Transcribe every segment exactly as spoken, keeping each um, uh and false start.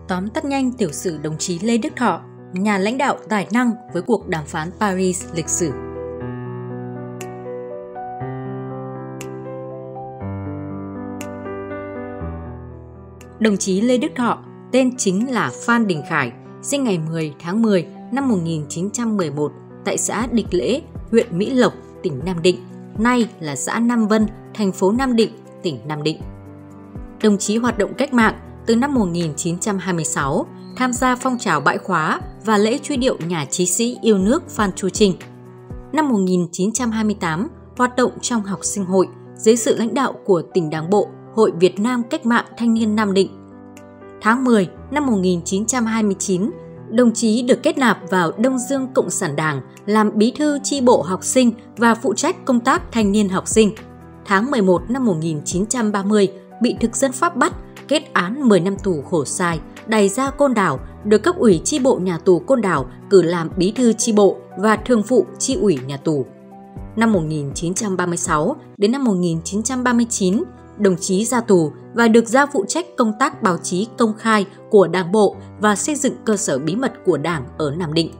tóm tắt nhanh tiểu sử đồng chí Lê Đức Thọ, nhà lãnh đạo tài năng với cuộc đàm phán Paris lịch sử. Đồng chí Lê Đức Thọ, tên chính là Phan Đình Khải, sinh ngày mười tháng mười năm một nghìn chín trăm mười một tại xã Địch Lễ, huyện Mỹ Lộc, tỉnh Nam Định, nay là xã Nam Vân, thành phố Nam Định, tỉnh Nam Định. Đồng chí hoạt động cách mạng từ năm một nghìn chín trăm hai mươi sáu, tham gia phong trào bãi khóa và lễ truy điệu nhà chí sĩ yêu nước Phan Chu Trinh. Năm một nghìn chín trăm hai mươi tám, hoạt động trong học sinh hội dưới sự lãnh đạo của tỉnh Đảng bộ Hội Việt Nam Cách mạng Thanh niên Nam Định. Tháng mười năm một nghìn chín trăm hai mươi chín, đồng chí được kết nạp vào Đông Dương Cộng sản Đảng làm bí thư chi bộ học sinh và phụ trách công tác thanh niên học sinh. Tháng mười một năm một nghìn chín trăm ba mươi, bị thực dân Pháp bắt, kết án mười năm tù khổ sai, đày ra Côn Đảo, được cấp ủy chi bộ nhà tù Côn Đảo cử làm bí thư chi bộ và thường phụ chi ủy nhà tù. Năm một nghìn chín trăm ba mươi sáu đến năm một nghìn chín trăm ba mươi chín, đồng chí ra tù và được giao phụ trách công tác báo chí công khai của Đảng bộ và xây dựng cơ sở bí mật của Đảng ở Nam Định.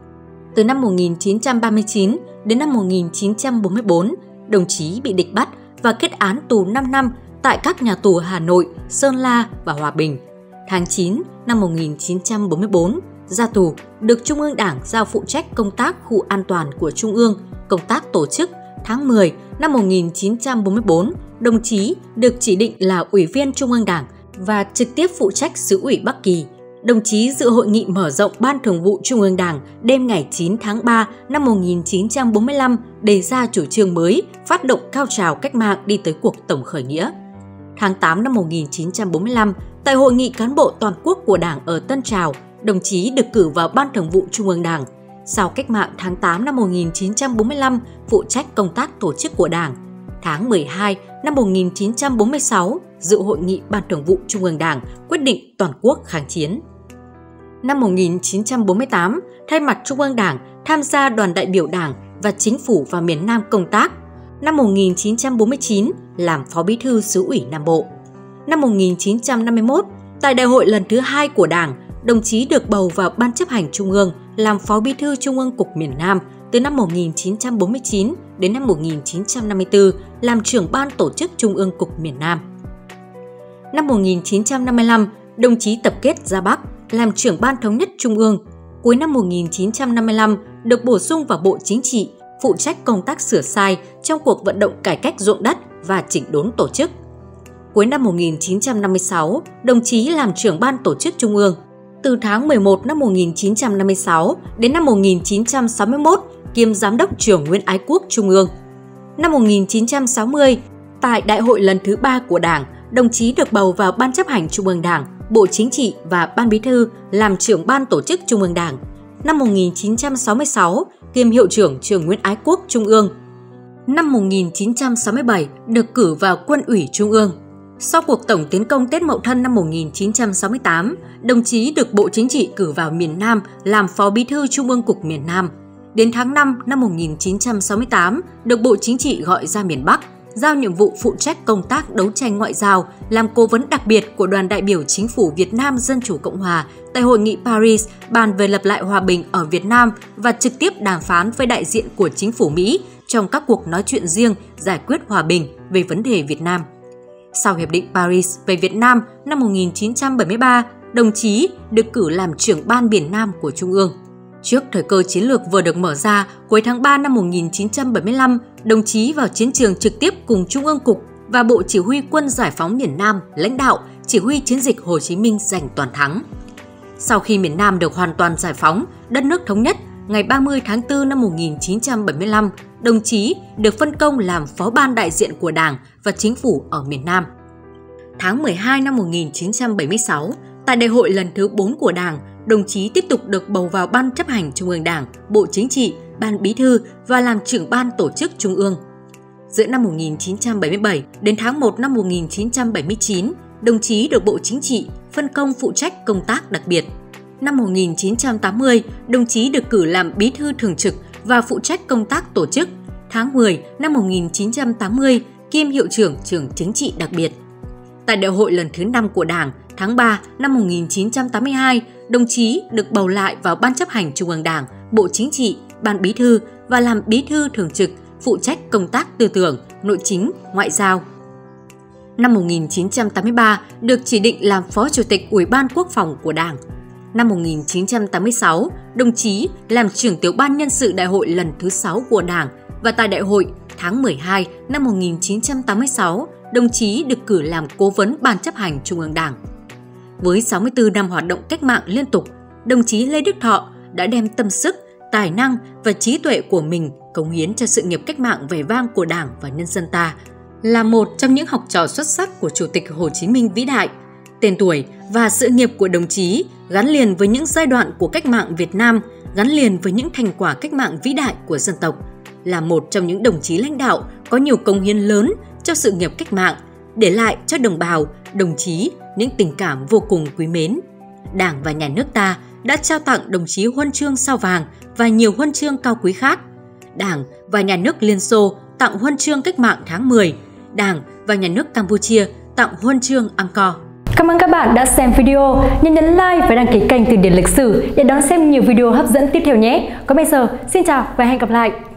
Từ năm một nghìn chín trăm ba mươi chín đến năm một nghìn chín trăm bốn mươi tư, đồng chí bị địch bắt và kết án tù năm năm tại các nhà tù Hà Nội, Sơn La và Hòa Bình. Tháng chín năm một nghìn chín trăm bốn mươi tư, ra tù, được Trung ương Đảng giao phụ trách công tác khu an toàn của Trung ương, công tác tổ chức. Tháng mười năm một nghìn chín trăm bốn mươi tư, đồng chí được chỉ định là Ủy viên Trung ương Đảng và trực tiếp phụ trách xứ ủy Bắc Kỳ. Đồng chí dự hội nghị mở rộng Ban Thường vụ Trung ương Đảng đêm ngày chín tháng ba năm một nghìn chín trăm bốn mươi lăm đề ra chủ trương mới, phát động cao trào cách mạng đi tới cuộc tổng khởi nghĩa. Tháng tám năm một nghìn chín trăm bốn mươi lăm, tại Hội nghị cán bộ toàn quốc của Đảng ở Tân Trào, đồng chí được cử vào Ban Thường vụ Trung ương Đảng. Sau cách mạng tháng tám năm một nghìn chín trăm bốn mươi lăm, phụ trách công tác tổ chức của Đảng. Tháng mười hai năm một nghìn chín trăm bốn mươi sáu, dự hội nghị Ban Thường vụ Trung ương Đảng quyết định toàn quốc kháng chiến. Năm một nghìn chín trăm bốn mươi tám, thay mặt Trung ương Đảng tham gia đoàn đại biểu Đảng và Chính phủ vào miền Nam công tác. Năm một nghìn chín trăm bốn mươi chín, làm Phó Bí thư xứ ủy Nam Bộ. Năm một nghìn chín trăm năm mươi mốt, tại đại hội lần thứ hai của Đảng, đồng chí được bầu vào Ban chấp hành Trung ương làm Phó Bí thư Trung ương Cục miền Nam từ năm một nghìn chín trăm bốn mươi chín đến năm một nghìn chín trăm năm mươi tư, làm trưởng Ban Tổ chức Trung ương Cục miền Nam. Năm một nghìn chín trăm năm mươi lăm, đồng chí tập kết ra Bắc, làm trưởng Ban Thống nhất Trung ương. Cuối năm một nghìn chín trăm năm mươi lăm, được bổ sung vào Bộ Chính trị, phụ trách công tác sửa sai trong cuộc vận động cải cách ruộng đất và chỉnh đốn tổ chức. Cuối năm một nghìn chín trăm năm mươi sáu, đồng chí làm trưởng Ban Tổ chức Trung ương. Từ tháng mười một năm một nghìn chín trăm năm mươi sáu đến năm một nghìn chín trăm sáu mươi mốt, kiêm Giám đốc Trưởng Nguyên Ái Quốc Trung ương. Năm một nghìn chín trăm sáu mươi, tại Đại hội lần thứ ba của Đảng, đồng chí được bầu vào Ban chấp hành Trung ương Đảng, Bộ Chính trị và Ban Bí thư làm trưởng Ban Tổ chức Trung ương Đảng. Năm một nghìn chín trăm sáu mươi sáu, kiêm Hiệu trưởng Trường Nguyên Ái Quốc Trung ương. Năm một nghìn chín trăm sáu mươi bảy, được cử vào Quân ủy Trung ương. Sau cuộc tổng tiến công Tết Mậu Thân năm một nghìn chín trăm sáu mươi tám, đồng chí được Bộ Chính trị cử vào miền Nam làm Phó Bí thư Trung ương Cục miền Nam. Đến tháng năm năm một nghìn chín trăm sáu mươi tám, được Bộ Chính trị gọi ra miền Bắc, giao nhiệm vụ phụ trách công tác đấu tranh ngoại giao, làm cố vấn đặc biệt của đoàn đại biểu Chính phủ Việt Nam Dân chủ Cộng hòa tại Hội nghị Paris bàn về lập lại hòa bình ở Việt Nam và trực tiếp đàm phán với đại diện của Chính phủ Mỹ trong các cuộc nói chuyện riêng giải quyết hòa bình về vấn đề Việt Nam. Sau Hiệp định Paris về Việt Nam năm một nghìn chín trăm bảy mươi ba, đồng chí được cử làm trưởng Ban Miền Nam của Trung ương. Trước thời cơ chiến lược vừa được mở ra, cuối tháng ba năm một nghìn chín trăm bảy mươi lăm, đồng chí vào chiến trường trực tiếp cùng Trung ương Cục và Bộ Chỉ huy Quân Giải phóng miền Nam lãnh đạo chỉ huy chiến dịch Hồ Chí Minh giành toàn thắng. Sau khi miền Nam được hoàn toàn giải phóng, đất nước thống nhất, ngày ba mươi tháng tư năm một nghìn chín trăm bảy mươi lăm, đồng chí được phân công làm Phó Ban đại diện của Đảng và Chính phủ ở miền Nam. Tháng mười hai năm một nghìn chín trăm bảy mươi sáu, tại đại hội lần thứ bốn của Đảng, đồng chí tiếp tục được bầu vào Ban chấp hành Trung ương Đảng, Bộ Chính trị, Ban Bí thư và làm trưởng Ban Tổ chức Trung ương. Giữa năm một nghìn chín trăm bảy mươi bảy đến tháng một năm một nghìn chín trăm bảy mươi chín, đồng chí được Bộ Chính trị phân công phụ trách công tác đặc biệt. Năm một nghìn chín trăm tám mươi, đồng chí được cử làm Bí thư thường trực và phụ trách công tác tổ chức. Tháng mười năm một nghìn chín trăm tám mươi, kiêm Hiệu trưởng Trường Chính trị đặc biệt. Tại đại hội lần thứ năm của Đảng, tháng ba năm một nghìn chín trăm tám mươi hai, đồng chí được bầu lại vào Ban chấp hành Trung ương Đảng, Bộ Chính trị, Ban Bí thư và làm Bí thư thường trực, phụ trách công tác tư tưởng, nội chính, ngoại giao. Năm một nghìn chín trăm tám mươi ba, được chỉ định làm Phó Chủ tịch Ủy ban Quốc phòng của Đảng. Năm một nghìn chín trăm tám mươi sáu, đồng chí làm trưởng tiểu ban nhân sự đại hội lần thứ sáu của Đảng và tại đại hội tháng mười hai năm một nghìn chín trăm tám mươi sáu, đồng chí được cử làm cố vấn Ban chấp hành Trung ương Đảng. Với sáu mươi tư năm hoạt động cách mạng liên tục, đồng chí Lê Đức Thọ đã đem tâm sức, tài năng và trí tuệ của mình cống hiến cho sự nghiệp cách mạng vẻ vang của Đảng và nhân dân ta, là một trong những học trò xuất sắc của Chủ tịch Hồ Chí Minh vĩ đại. Tên tuổi và sự nghiệp của đồng chí gắn liền với những giai đoạn của cách mạng Việt Nam, gắn liền với những thành quả cách mạng vĩ đại của dân tộc, là một trong những đồng chí lãnh đạo có nhiều cống hiến lớn cho sự nghiệp cách mạng, để lại cho đồng bào, đồng chí những tình cảm vô cùng quý mến. Đảng và Nhà nước ta đã trao tặng đồng chí huân chương Sao vàng và nhiều huân chương cao quý khác. Đảng và Nhà nước Liên Xô tặng huân chương Cách mạng tháng mười, Đảng và Nhà nước Campuchia tặng huân chương Angkor. Cảm ơn các bạn đã xem video, nhớ nhấn like và đăng ký kênh Từ điển lịch sử để đón xem nhiều video hấp dẫn tiếp theo nhé. Còn bây giờ, xin chào và hẹn gặp lại!